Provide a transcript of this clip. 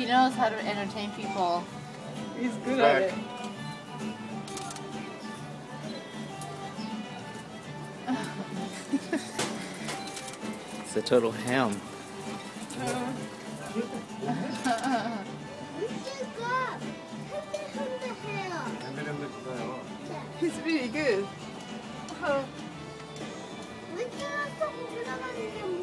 knows how to entertain people. He's good at it. It's a total ham. He's really good. 왜 따라서 올라가는 게